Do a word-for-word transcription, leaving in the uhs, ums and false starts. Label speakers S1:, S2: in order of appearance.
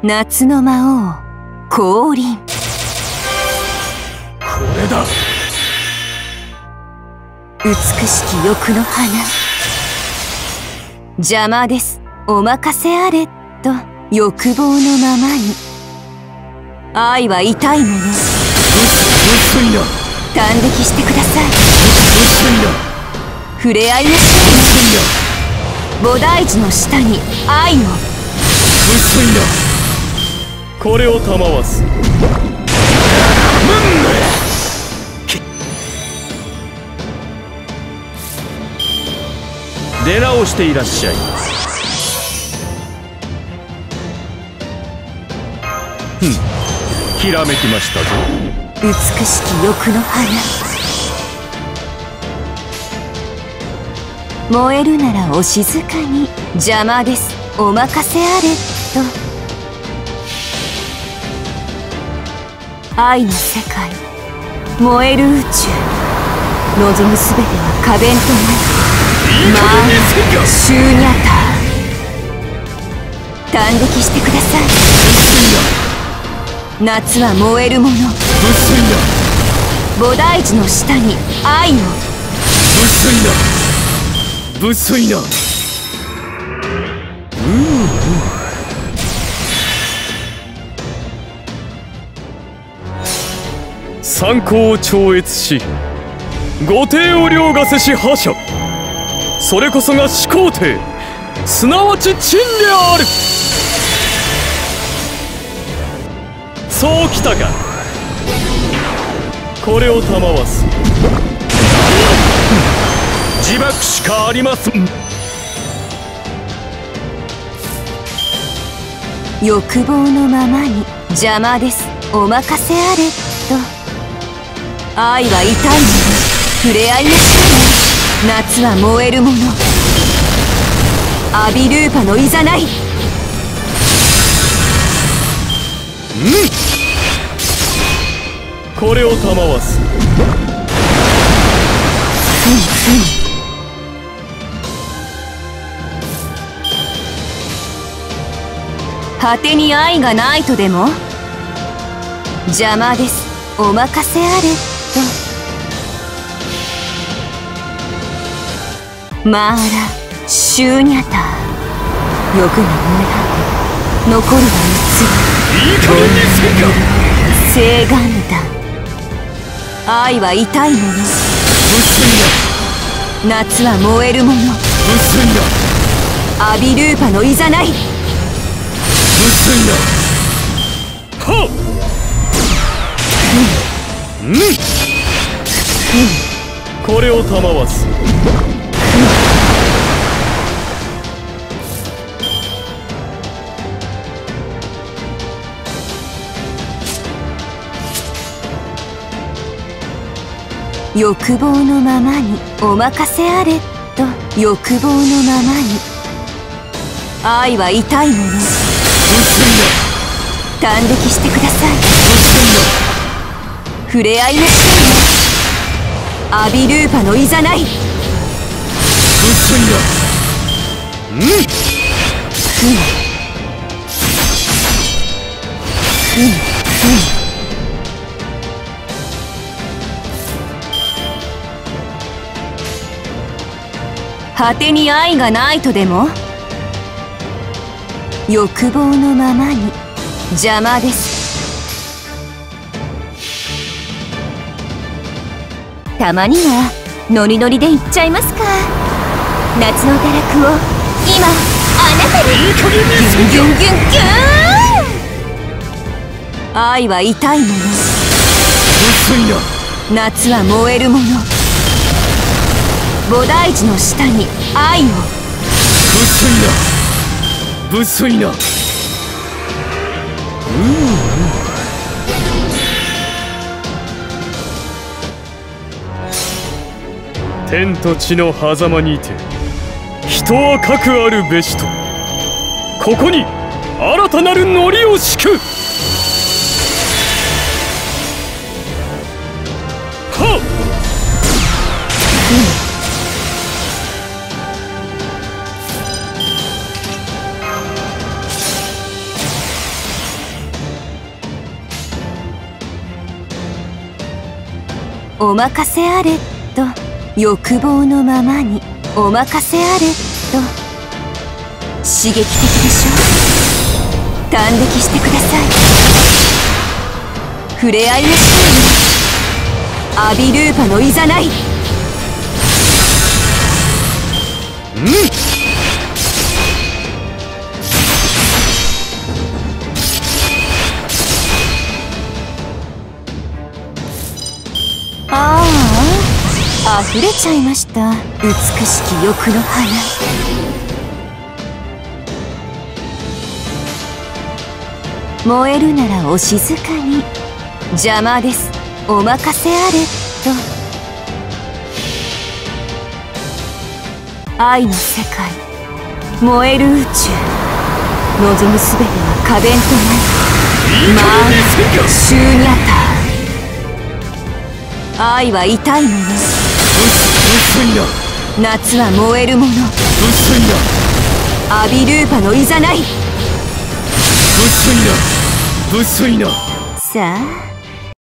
S1: 夏の魔王降臨。こ
S2: れだ。
S1: 美しき欲の花。邪魔です、お任せあれと欲望のままに。愛は痛いもの。
S2: 薄いな。
S1: 感激してください。
S2: 薄いな。
S1: 触れ合いましょう。菩提樹の下に愛を。
S2: 薄いな。これを賜す。出直していらっしゃい。ふん、ひらめきましたぞ。
S1: 美しき欲の花。燃えるならお静かに。邪魔です、お任せあれと。愛の世界、燃える宇宙。望むすべては花弁となる。まあ、シューニャター。感激してください。夏は燃えるもの。菩提樹の下に愛を。
S2: 薄いな。薄いな。うう。参考を超越し、御帝を凌駕せし覇者。それこそが始皇帝、すなわち陳である。そうきたか。これを賜す。自爆しかありません。
S1: 欲望のままに。邪魔です、お任せあれと。愛は痛いもの。触れ合いましょう。夏は燃えるもの。アビルーパのいざない。うん、
S2: これを賜す。
S1: うんうん。果てに愛がないとでも。邪魔です、お任せあれと。マーラ・シューニャター。欲が燃え果て、残るは三つ。
S2: いい加減にせんか。
S1: 聖願弾。愛は痛いもの。
S2: 薄い
S1: な。夏は燃えるもの。
S2: 薄いな。
S1: アビルーパのいざない。
S2: 薄いな。はっ。うん。うん。これを賜す。
S1: 欲望のままに、お任せあれと。欲望のままに。愛は痛いもの。
S2: 薄い
S1: な。感激してください。
S2: 薄いな。
S1: 触れ合いましょう。アビルーパのいざない。
S2: 薄いな。うん。ふん。
S1: ふん。ふん。果てに愛がないとでも。欲望のままに。邪魔です。たまにはノリノリでいっちゃいますか。夏の堕落を今あなたに。
S2: いい加減にせんか。
S1: ギュンギュンギュンギューン。愛は痛いもの。
S2: 薄いな。
S1: 夏は燃えるもの。菩提樹の下に愛を。
S2: 薄いな。薄いな。うう。天と地の狭間にて、人はかくあるべしと。ここに新たなるノリを敷く。はっ。
S1: うん。 お任せあれと欲望のままにお任せあれと刺激的でしょ。端的してください。触れ合いましょうよアビルーパのいざない。
S2: うん
S1: ああ、溢れちゃいました。美しき欲の花。燃えるならお静かに。邪魔です。お任せあれと。愛の世界、燃える宇宙、望むすべては花弁となり、まあシューニャター。愛は痛いもの。
S2: 薄いな。
S1: 夏は燃えるもの。
S2: 薄いな。
S1: アビルーパのいざない。
S2: 薄いな。薄いな。
S1: さあ